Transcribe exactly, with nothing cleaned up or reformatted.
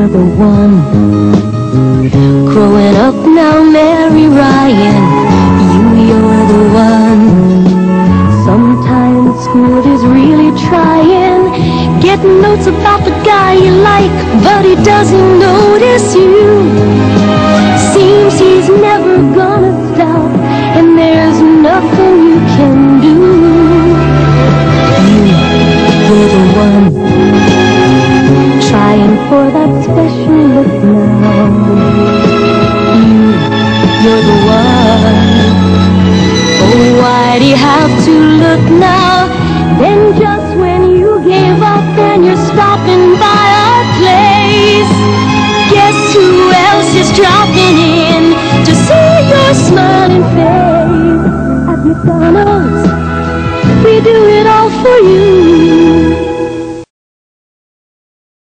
the one. Growing up now, Mary Ryan, you, you're the one. Sometimes school is really trying, getting notes about the guy you like, but he doesn't notice you. Seems he's never gonna stop, and there's nothing you can do. You, you're the one, trying for that special look now. You, you're the one. Oh, why'd you have to look now? Then just when you gave up and you're stopping by our place, guess who else is dropping in to see your smiling face? At McDonald's, we do